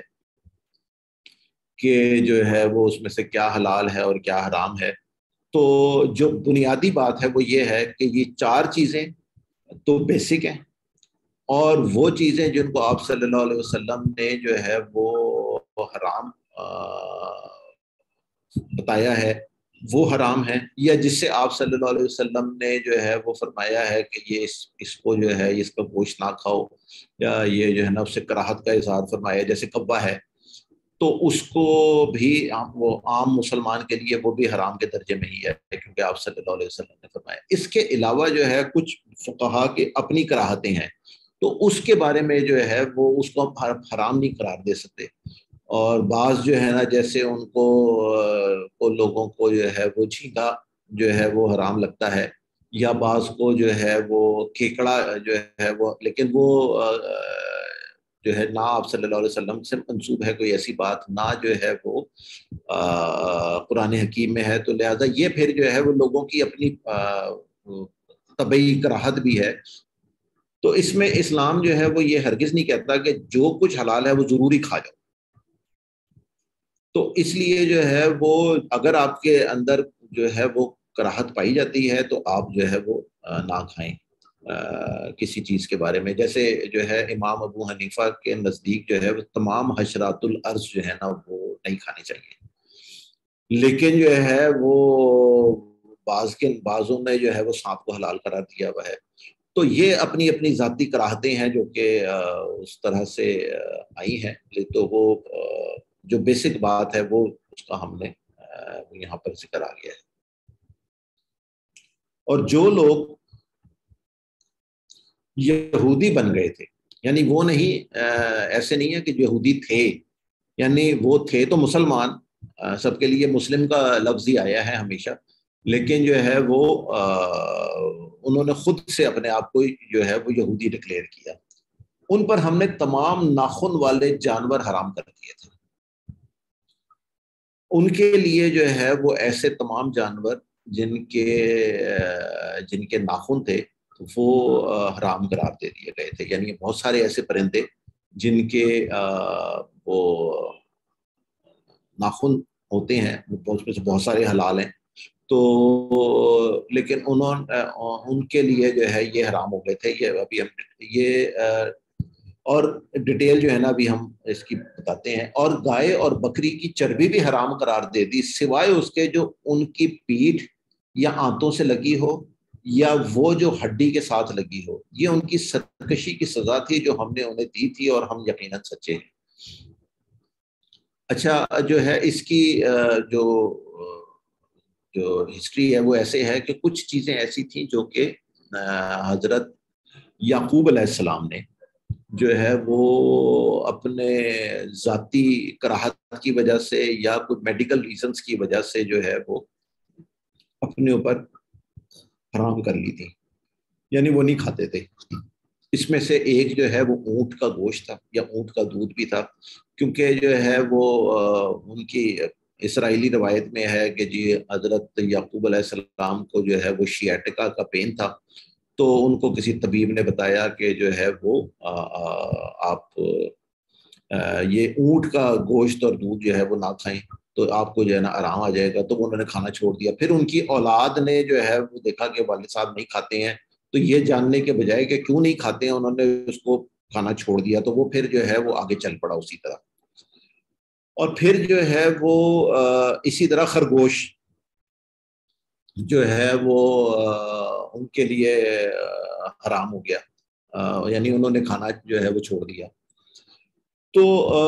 کہ جو ہے وہ اس میں سے کیا حلال ہے اور کیا حرام ہے. تو جو بنیادی بات ہے وہ یہ ہے کہ یہ چار چیزیں تو بیسک ہیں, اور وہ چیزیں جن کو آپ صلی اللہ علیہ وسلم نے جو ہے وہ حرام بتایا ہے وہ حرام ہے, یا جس سے آپ صلی اللہ علیہ وسلم نے جو ہے وہ فرمایا ہے کہ یہ اس اس کو جو ہے اس کا گوشت نہ کھاؤ, یا یہ جو ہے نا اس سے کراہت کا اظہار فرمایا, جیسے کبا ہے, تو اس کو بھی وہ عام مسلمان کے لیے وہ بھی حرام کے درجے میں ہی ہے کیونکہ آپ صلی اللہ علیہ وسلم نے فرمایا. اس کے علاوہ جو ہے کچھ فقہا کے اپنی کراہتیں ہیں, تو اس کے بارے میں جو ہے وہ اس کو حرام نہیں قرار دے سکتے. اور بعض جو ہے نا جیسے ان کو, کو لوگوں کو جو ہے وہ جھینگا جو ہے وہ حرام لگتا ہے, یا بعض کو جو ہے وہ کیکڑا جو ہے وہ, لیکن وہ جو ہے نہ آپ صلی اللہ علیہ وسلم سے منسوب ہے کوئی ایسی بات, نہ جو ہے وہ قرآن حکیم میں ہے, تو لہذا یہ پھر جو ہے وہ لوگوں کی اپنی طبعی کراہت بھی ہے. تو اس میں اسلام جو ہے وہ یہ ہرگز نہیں کہتا کہ جو کچھ حلال ہے وہ ضروری کھا جاؤ. تو اس لیے جو ہے وہ اگر آپ کے اندر جو ہے وہ کراہت پائی جاتی ہے تو آپ جو ہے وہ نہ کھائیں کسی چیز کے بارے میں. جیسے جو ہے امام ابو حنیفہ کے نزدیک جو ہے وہ تمام حشرات الارض جو ہے نا وہ نہیں کھانی چاہیے, لیکن جو ہے وہ بعض کے بعضوں نے جو ہے وہ سانپ کو حلال قرار دیا ہوا ہے. تو یہ اپنی اپنی ذاتی کراہتیں ہیں جو کہ اس طرح سے آئی ہیں, تو وہ جو بیسک بات ہے وہ اس کا ہم نے یہاں پر ذکر آ گیا ہے. اور جو لوگ یہودی بن گئے تھے, یعنی وہ نہیں ایسے نہیں ہے کہ یہودی تھے, یعنی وہ تھے تو مسلمان, سب کے لیے مسلم کا لفظ ہی آیا ہے ہمیشہ, لیکن جو ہے وہ انہوں نے خود سے اپنے آپ کو جو ہے وہ یہودی ڈکلیئر کیا. ان پر ہم نے تمام ناخن والے جانور حرام کر دیے تھے. ان کے لیے جو ہے وہ ایسے تمام جانور جن کے جن کے ناخن تھے وہ حرام قرار دے دیے گئے تھے. یعنی بہت سارے ایسے پرندے جن کے وہ ناخن ہوتے ہیں اس میں سے بہت سارے حلال ہیں, تو لیکن انہوں ان کے لیے جو ہے یہ حرام ہو گئے تھے. یہ ابھی ہم یہ اور ڈیٹیل جو ہے نا ابھی ہم اس کی بتاتے ہیں. اور گائے اور بکری کی چربی بھی حرام قرار دے دی سوائے اس کے جو ان کی پیٹھ یا آنتوں سے لگی ہو یا وہ جو ہڈی کے ساتھ لگی ہو. یہ ان کی سرکشی کی سزا تھی جو ہم نے انہیں دی تھی اور ہم یقیناً سچے ہیں. اچھا جو ہے اس کی جو جو ہسٹری ہے وہ ایسے ہے کہ کچھ چیزیں ایسی تھیں جو کہ حضرت یعقوب علیہ السلام نے جو ہے وہ اپنے ذاتی کراہت کی وجہ سے یا کچھ میڈیکل ریزنز کی وجہ سے جو ہے وہ اپنے اوپر حرام کر لی تھی, یعنی وہ نہیں کھاتے تھے. اس میں سے ایک جو ہے وہ اونٹ کا گوشت تھا یا اونٹ کا دودھ بھی تھا, کیونکہ جو ہے وہ ان کی اسرائیلی روایت میں ہے کہ جی حضرت یعقوب علیہ السلام کو جو ہے وہ شیاٹکا کا پین تھا, تو ان کو کسی طبیب نے بتایا کہ جو ہے وہ آپ یہ اونٹ کا گوشت اور دودھ جو ہے وہ نہ کھائیں تو آپ کو جو ہے نا آرام آ جائے گا. تو انہوں نے کھانا چھوڑ دیا. پھر ان کی اولاد نے جو ہے وہ دیکھا کہ والد صاحب نہیں کھاتے ہیں, تو یہ جاننے کے بجائے کہ کیوں نہیں کھاتے ہیں انہوں نے اس کو کھانا چھوڑ دیا. تو وہ پھر جو ہے وہ آگے چل پڑا اسی طرح. اور پھر جو ہے وہ اسی طرح خرگوش جو ہے وہ ان کے لیے حرام ہو گیا, یعنی انہوں نے کھانا جو ہے وہ چھوڑ دیا. تو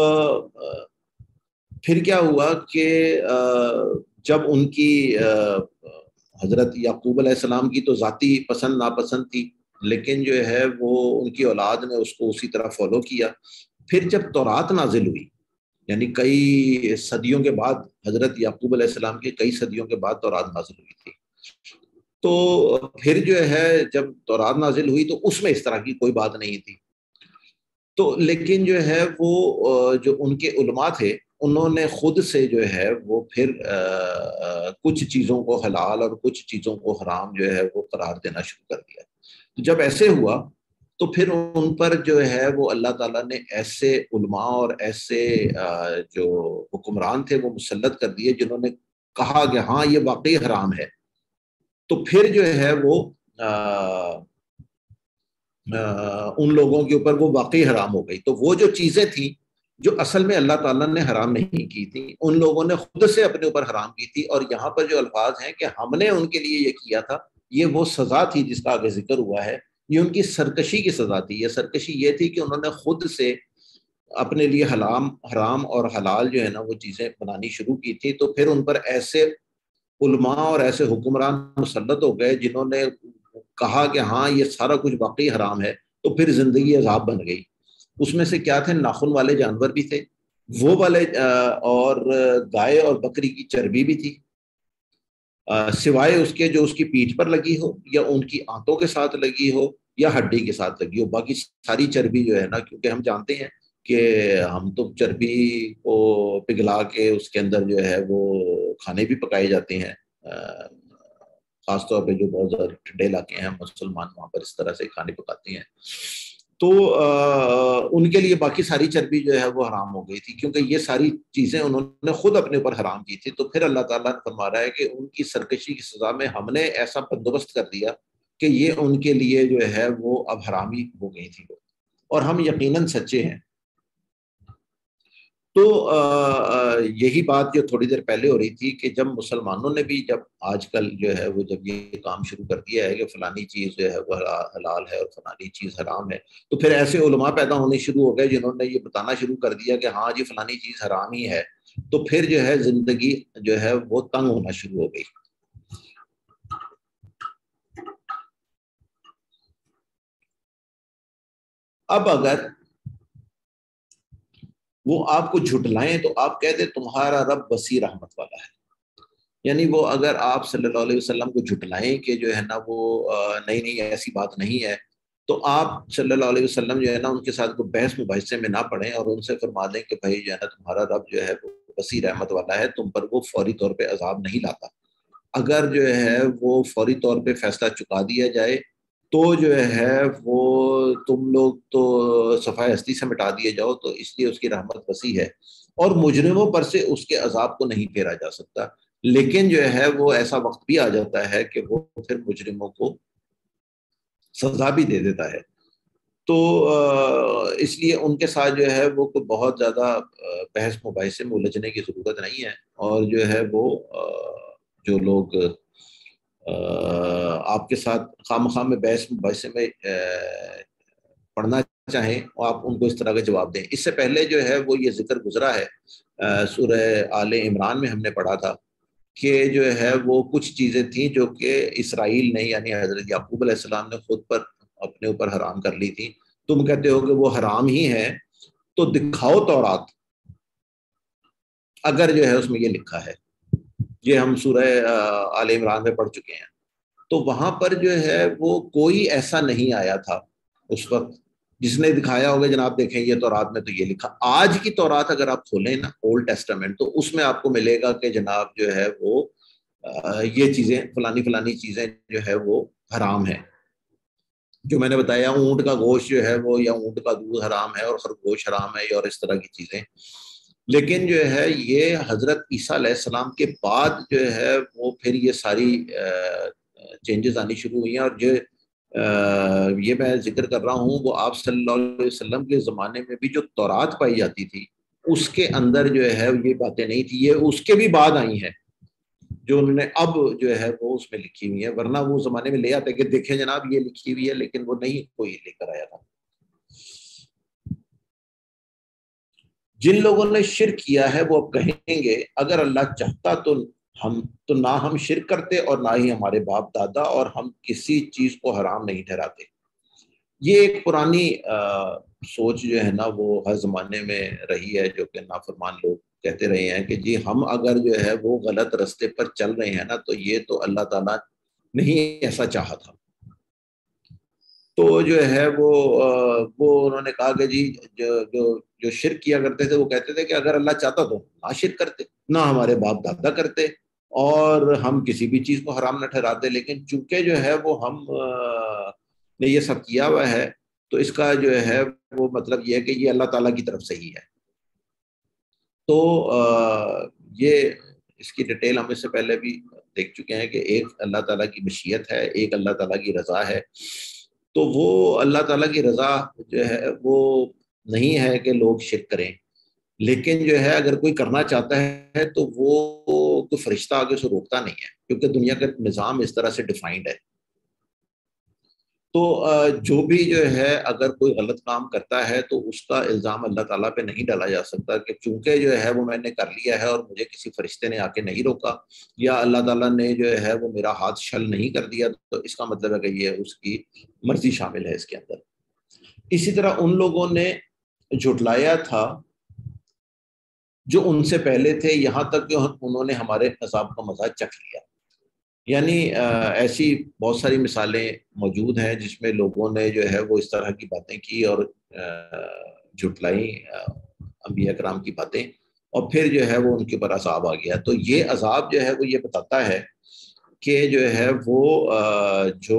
پھر کیا ہوا کہ جب ان کی حضرت یعقوب علیہ السلام کی تو ذاتی پسند ناپسند تھی, لیکن جو ہے وہ ان کی اولاد نے اس کو اسی طرح فالو کیا. پھر جب تورات نازل ہوئی, یعنی کئی صدیوں کے بعد, حضرت یعقوب علیہ السلام کے کئی صدیوں کے بعد تورات نازل ہوئی تھی, تو پھر جو ہے جب تورات نازل ہوئی تو اس میں اس طرح کی کوئی بات نہیں تھی. تو لیکن جو ہے وہ جو ان کے علماء تھے انہوں نے خود سے جو ہے وہ پھر کچھ چیزوں کو حلال اور کچھ چیزوں کو حرام جو ہے وہ قرار دینا شروع کر دیا. تو جب ایسے ہوا تو پھر ان پر جو ہے وہ اللہ تعالیٰ نے ایسے علماء اور ایسے جو حکمران تھے وہ مسلط کر دیے جنہوں نے کہا کہ ہاں یہ واقعی حرام ہے. تو پھر جو ہے وہ آ, آ, ان لوگوں کے اوپر وہ واقعی حرام ہو گئی. تو وہ جو چیزیں تھیں جو اصل میں اللہ تعالیٰ نے حرام نہیں کی تھی ان لوگوں نے خود سے اپنے اوپر حرام کی تھی. اور یہاں پر جو الفاظ ہیں کہ ہم نے ان کے لیے یہ کیا تھا, یہ وہ سزا تھی جس کا آگے ذکر ہوا ہے. یہ ان کی سرکشی کی سزا تھی. یہ سرکشی یہ تھی کہ انہوں نے خود سے اپنے لیے حرام حرام اور حلال جو ہے نا وہ چیزیں بنانی شروع کی تھی. تو پھر ان پر ایسے علماء اور ایسے حکمران مسلط ہو گئے جنہوں نے کہا کہ ہاں یہ سارا کچھ واقعی حرام ہے. تو پھر زندگی عذاب بن گئی. اس میں سے کیا تھے, ناخن والے جانور بھی تھے وہ والے, اور گائے اور بکری کی چربی بھی تھی, سوائے اس کے جو اس کی پیٹھ پر لگی ہو یا ان کی آنتوں کے ساتھ لگی ہو یا ہڈی کے ساتھ لگی ہو. باقی ساری چربی جو ہے نا, کیونکہ ہم جانتے ہیں کہ ہم تو چربی کو پگھلا کے اس کے اندر جو ہے وہ کھانے بھی پکائے جاتے ہیں, خاص طور پہ جو بہت زیادہ ٹھنڈے علاقے ہیں مسلمان وہاں پر اس طرح سے کھانے پکاتے ہیں. تو ان کے لیے باقی ساری چربی جو ہے وہ حرام ہو گئی تھی, کیونکہ یہ ساری چیزیں انہوں نے خود اپنے اوپر حرام کی تھی. تو پھر اللہ تعالیٰ نے فرما رہا ہے کہ ان کی سرکشی کی سزا میں ہم نے ایسا بندوبست کر دیا کہ یہ ان کے لیے جو ہے وہ اب حرامی ہو گئی تھی, اور ہم یقیناً سچے ہیں. تو یہی بات جو تھوڑی دیر پہلے ہو رہی تھی کہ جب مسلمانوں نے بھی جب آج کل جو ہے وہ جب یہ کام شروع کر دیا ہے کہ فلانی چیز جو ہے وہ حلال ہے اور فلانی چیز حرام ہے, تو پھر ایسے علماء پیدا ہونے شروع ہو گئے جنہوں نے یہ بتانا شروع کر دیا کہ ہاں جی فلانی چیز حرام ہی ہے. تو پھر جو ہے زندگی جو ہے وہ تنگ ہونا شروع ہو گئی. اب اگر وہ آپ کو جھٹلائیں تو آپ کہہ دیں تمہارا رب وسیع رحمت والا ہے. یعنی وہ اگر آپ صلی اللہ علیہ وسلم کو جھٹلائیں کہ جو ہے نا وہ نہیں نہیں ایسی بات نہیں ہے, تو آپ صلی اللہ علیہ وسلم جو ہے نا ان کے ساتھ کوئی بحث مباحثے میں نہ پڑیں اور ان سے فرما دیں کہ بھائی جو ہے نا تمہارا رب جو ہے وہ وسیع رحمت والا ہے, تم پر وہ فوری طور پہ عذاب نہیں لاتا. اگر جو ہے وہ فوری طور پہ فیصلہ چکا دیا جائے تو جو ہے وہ تم لوگ تو صفحہ ہستی سے مٹا دیے جاؤ، تو اس لیے اس کی رحمت وسیع ہے اور مجرموں پر سے اس کے عذاب کو نہیں پھیرا جا سکتا۔ لیکن جو ہے وہ ایسا وقت بھی آ جاتا ہے کہ وہ پھر مجرموں کو سزا بھی دے دیتا ہے۔ تو اس لیے ان کے ساتھ جو ہے وہ کوئی بہت زیادہ بحث مباحثے میں الجھنے کی ضرورت نہیں ہے، اور جو ہے وہ جو لوگ آپ کے ساتھ خام خام میں بحث مباحثے میں پڑھنا چاہیں اور آپ ان کو اس طرح کا جواب دیں۔ اس سے پہلے جو ہے وہ یہ ذکر گزرا ہے سورہ آل عمران میں، ہم نے پڑھا تھا کہ جو ہے وہ کچھ چیزیں تھیں جو کہ اسرائیل نے یعنی حضرت یعقوب علیہ السلام نے خود پر اپنے اوپر حرام کر لی تھی، تم کہتے ہو کہ وہ حرام ہی ہے، تو دکھاؤ تورات اگر جو ہے اس میں یہ لکھا ہے۔ یہ ہم سورہ آل عمران میں پڑھ چکے ہیں۔ تو وہاں پر جو ہے وہ کوئی ایسا نہیں آیا تھا اس وقت جس نے دکھایا ہوگا جناب دیکھیں یہ تورات میں تو یہ لکھا۔ آج کی تورات اگر آپ کھولیں نا، اولڈ ٹیسٹامنٹ، تو اس میں آپ کو ملے گا کہ جناب جو ہے وہ یہ چیزیں فلانی فلانی چیزیں جو ہے وہ حرام ہیں۔ جو میں نے بتایا اونٹ کا گوشت جو ہے وہ یا اونٹ کا دودھ حرام ہے اور خرگوش حرام ہے اور اس طرح کی چیزیں۔ لیکن جو ہے یہ حضرت عیسیٰ علیہ السلام کے بعد جو ہے وہ پھر یہ ساری چینجز آنی شروع ہوئی ہیں، اور جو یہ میں ذکر کر رہا ہوں وہ آپ صلی اللہ علیہ وسلم کے زمانے میں بھی جو تورات پائی جاتی تھی اس کے اندر جو ہے یہ باتیں نہیں تھی، یہ اس کے بھی بعد آئی ہیں جو انہوں نے اب جو ہے وہ اس میں لکھی ہوئی ہے، ورنہ وہ زمانے میں لے آتے کہ دیکھیں جناب یہ لکھی ہوئی ہے، لیکن وہ نہیں کوئی لے کر آیا تھا۔ جن لوگوں نے شرک کیا ہے وہ اب کہیں گے اگر اللہ چاہتا تو ہم تو نہ ہم شرک کرتے اور نہ ہی ہمارے باپ دادا، اور ہم کسی چیز کو حرام نہیں ٹھہراتے۔ یہ ایک پرانی سوچ جو ہے نا وہ ہر زمانے میں رہی ہے، جو کہ نافرمان لوگ کہتے رہے ہیں کہ جی ہم اگر جو ہے وہ غلط رستے پر چل رہے ہیں نا تو یہ تو اللہ تعالیٰ نہیں ایسا چاہا تھا۔ تو جو ہے وہ وہ انہوں نے کہا کہ جی جو جو جو شرک کیا کرتے تھے وہ کہتے تھے کہ اگر اللہ چاہتا تو نہ شرک کرتے، نہ ہمارے باپ دادا کرتے، اور ہم کسی بھی چیز کو حرام نہ ٹھہراتے، لیکن چونکہ جو ہے وہ ہم نے یہ سب کیا ہوا ہے تو اس کا جو ہے وہ مطلب یہ ہے کہ یہ اللہ تعالیٰ کی طرف سے ہی ہے۔ تو یہ اس کی ڈیٹیل ہم اس سے پہلے بھی دیکھ چکے ہیں کہ ایک اللہ تعالیٰ کی مشیت ہے، ایک اللہ تعالیٰ کی رضا ہے۔ تو وہ اللہ تعالیٰ کی رضا جو ہے وہ نہیں ہے کہ لوگ شرک کریں، لیکن جو ہے اگر کوئی کرنا چاہتا ہے تو وہ کوئی فرشتہ آگے اسے روکتا نہیں ہے، کیونکہ دنیا کا نظام اس طرح سے ڈیفائنڈ ہے۔ تو جو بھی جو ہے اگر کوئی غلط کام کرتا ہے تو اس کا الزام اللہ تعالیٰ پہ نہیں ڈالا جا سکتا کہ چونکہ جو ہے وہ میں نے کر لیا ہے اور مجھے کسی فرشتے نے آ کے نہیں روکا، یا اللہ تعالیٰ نے جو ہے وہ میرا ہاتھ شل نہیں کر دیا، تو اس کا مطلب ہے کہ یہ اس کی مرضی شامل ہے اس کے اندر۔ اسی طرح ان لوگوں نے جھٹلایا تھا جو ان سے پہلے تھے، یہاں تک کہ انہوں نے ہمارے عذاب کا مزہ چکھ لیا۔ یعنی ایسی بہت ساری مثالیں موجود ہیں جس میں لوگوں نے جو ہے وہ اس طرح کی باتیں کی اور جھٹلائی انبیاء کرام کی باتیں، اور پھر جو ہے وہ ان کے اوپر عذاب آ گیا۔ تو یہ عذاب جو ہے وہ یہ بتاتا ہے کہ جو ہے وہ جو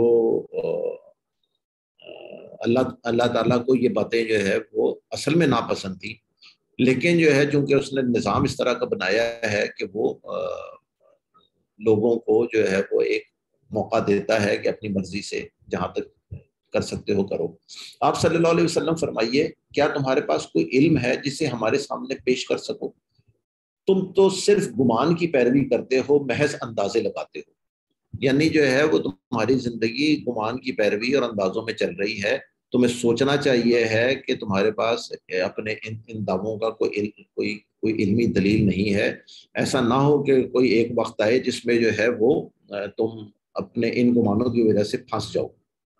اللہ اللہ تعالیٰ کو یہ باتیں جو ہے وہ اصل میں ناپسند تھی، لیکن جو ہے چونکہ اس نے نظام اس طرح کا بنایا ہے کہ وہ لوگوں کو جو ہے وہ ایک موقع دیتا ہے کہ اپنی مرضی سے جہاں تک کر سکتے ہو کرو۔ آپ صلی اللہ علیہ وسلم فرمائیے کیا تمہارے پاس کوئی علم ہے جسے ہمارے سامنے پیش کر سکو؟ تم تو صرف گمان کی پیروی کرتے ہو، محض اندازے لگاتے ہو۔ یعنی جو ہے وہ تمہاری زندگی گمان کی پیروی اور اندازوں میں چل رہی ہے۔ تمہیں سوچنا چاہیے ہے کہ تمہارے پاس اپنے ان ان دعووں کا کوئی علم کوئی کوئی علمی دلیل نہیں ہے۔ ایسا نہ ہو کہ کوئی ایک وقت آئے جس میں جو ہے وہ تم اپنے ان گمانوں کی وجہ سے پھنس جاؤ۔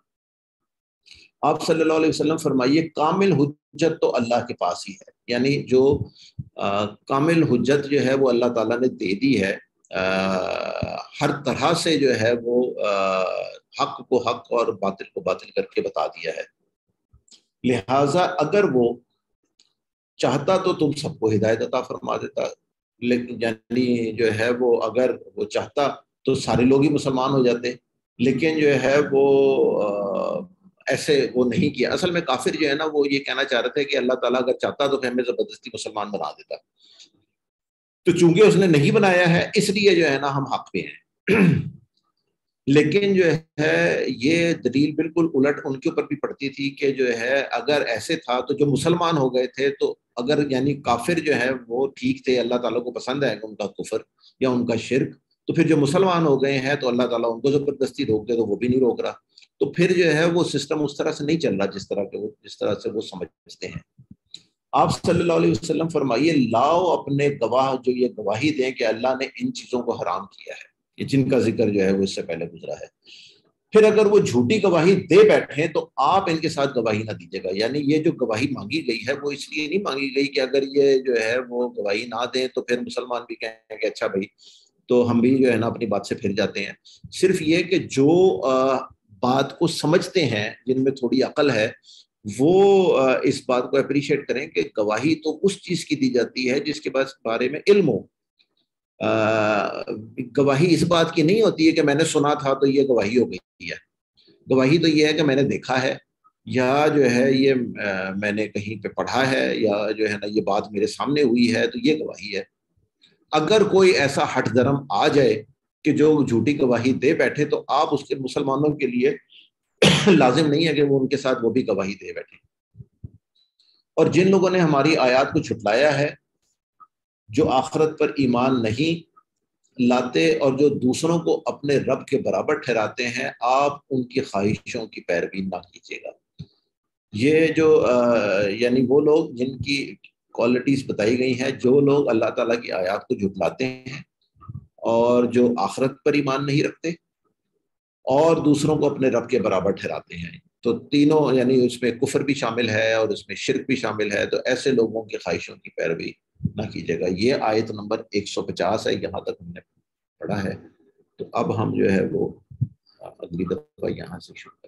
آپ صلی اللہ علیہ وسلم فرمائیے کامل حجت تو اللہ کے پاس ہی ہے، یعنی جو کامل حجت جو ہے وہ اللہ تعالیٰ نے دے دی ہے، ہر طرح سے جو ہے وہ حق کو حق اور باطل کو باطل کر کے بتا دیا ہے۔ لہٰذا اگر وہ چاہتا تو تم سب کو ہدایت عطا فرما دیتا، لیکن یعنی جو ہے وہ اگر وہ چاہتا تو سارے لوگ ہی مسلمان ہو جاتے. لیکن جو ہے وہ ایسے وہ نہیں کیا. اصل میں کافر جو ہے نا وہ یہ کہنا چاہ رہے تھے کہ اللہ تعالیٰ اگر چاہتا تو پھر ہمیں زبردستی مسلمان بنا دیتا. تو چونکہ اس نے نہیں بنایا ہے اس لیے جو ہے نا ہم حق پہ ہیں. لیکن جو ہے یہ دلیل بالکل الٹ ان کے اوپر بھی پڑتی تھی کہ جو ہے اگر ایسے تھا تو جو مسلمان ہو گئے تھے تو اگر یعنی کافر جو ہے وہ ٹھیک تھے, اللہ تعالیٰ کو پسند ہے ان کا کفر یا ان کا شرک, تو پھر جو مسلمان ہو گئے ہیں تو اللہ تعالیٰ ان کو زبردستی روک دے تو وہ بھی نہیں روک رہا. تو پھر جو ہے وہ سسٹم اس طرح سے نہیں چل رہا جس طرح کے وہ جس طرح سے وہ سمجھتے ہیں. آپ صلی اللہ علیہ وسلم فرمائیے لاؤ اپنے گواہ جو یہ گواہی دیں کہ اللہ نے ان چیزوں کو حرام کیا ہے, یہ جن کا ذکر جو ہے وہ اس سے پہلے گزرا ہے. پھر اگر وہ جھوٹی گواہی دے بیٹھیں تو آپ ان کے ساتھ گواہی نہ دیجیے گا. یعنی یہ جو گواہی مانگی گئی ہے وہ اس لیے نہیں مانگی گئی کہ اگر یہ جو ہے وہ گواہی نہ دیں تو پھر مسلمان بھی کہیں کہ اچھا بھائی تو ہم بھی جو ہے نا اپنی بات سے پھر جاتے ہیں. صرف یہ کہ جو بات کو سمجھتے ہیں جن میں تھوڑی عقل ہے وہ اس بات کو اپریشیٹ کریں کہ گواہی تو اس چیز کی دی جاتی ہے جس کے پاس بارے میں علم ہو. گواہی اس بات کی نہیں ہوتی ہے کہ میں نے سنا تھا تو یہ گواہی ہو گئی ہے. گواہی تو یہ ہے کہ میں نے دیکھا ہے یا جو ہے یہ میں نے کہیں پہ پڑھا ہے یا جو ہے نا یہ بات میرے سامنے ہوئی ہے تو یہ گواہی ہے. اگر کوئی ایسا ہٹ درم آ جائے کہ جو جھوٹی گواہی دے بیٹھے تو آپ اس کے مسلمانوں کے لیے لازم نہیں ہے کہ وہ ان کے ساتھ وہ بھی گواہی دے بیٹھے. اور جن لوگوں نے ہماری آیات کو جھٹلایا ہے, جو آخرت پر ایمان نہیں لاتے اور جو دوسروں کو اپنے رب کے برابر ٹھہراتے ہیں, آپ ان کی خواہشوں کی پیروی نہ کیجیے گا. یہ جو یعنی وہ لوگ جن کی کوالٹیز بتائی گئی ہیں, جو لوگ اللہ تعالیٰ کی آیات کو جھٹلاتے ہیں اور جو آخرت پر ایمان نہیں رکھتے اور دوسروں کو اپنے رب کے برابر ٹھہراتے ہیں, تو تینوں یعنی اس میں کفر بھی شامل ہے اور اس میں شرک بھی شامل ہے. تو ایسے لوگوں کی خواہشوں کی پیروی نہ کیجیے گا. یہ آیت نمبر ایک سو پچاس ہے, یہاں تک ہم نے پڑھا ہے. تو اب ہم جو ہے وہ اگلی دفعہ یہاں سے شروع کریں.